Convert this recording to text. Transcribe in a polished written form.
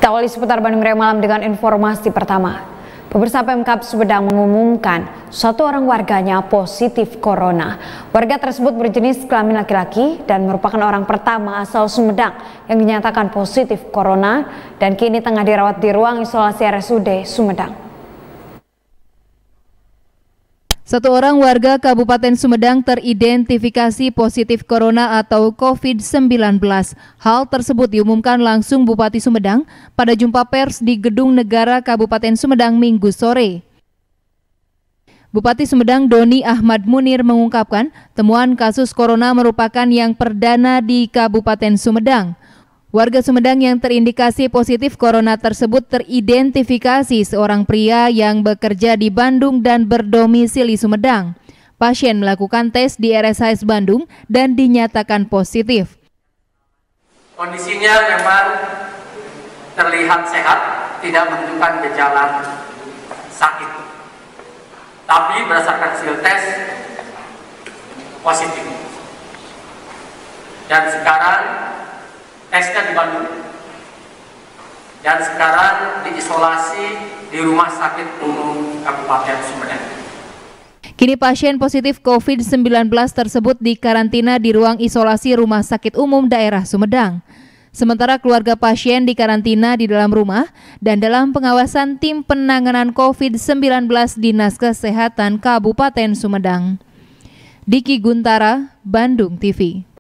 Kita awali seputar Bandung Raya Malam dengan informasi pertama. Pemirsa, Pemkab Sumedang mengumumkan satu orang warganya positif corona. Warga tersebut berjenis kelamin laki-laki dan merupakan orang pertama asal Sumedang yang dinyatakan positif corona dan kini tengah dirawat di ruang isolasi RSUD Sumedang. Satu orang warga Kabupaten Sumedang teridentifikasi positif corona atau COVID-19. Hal tersebut diumumkan langsung Bupati Sumedang pada jumpa pers di Gedung Negara Kabupaten Sumedang Minggu sore. Bupati Sumedang Doni Ahmad Munir mengungkapkan temuan kasus corona merupakan yang perdana di Kabupaten Sumedang. Warga Sumedang yang terindikasi positif corona tersebut teridentifikasi seorang pria yang bekerja di Bandung dan berdomisili Sumedang. Pasien melakukan tes di RSHS Bandung dan dinyatakan positif. Kondisinya memang terlihat sehat, tidak menunjukkan gejala sakit. Tapi berdasarkan hasil tes positif. Dan sekarang tesnya di Bandung dan sekarang diisolasi di Rumah Sakit Umum Kabupaten Sumedang. Kini pasien positif COVID-19 tersebut dikarantina di ruang isolasi Rumah Sakit Umum Daerah Sumedang. Sementara keluarga pasien dikarantina di dalam rumah dan dalam pengawasan tim penanganan COVID-19 Dinas Kesehatan Kabupaten Sumedang. Diki Guntara, Bandung TV.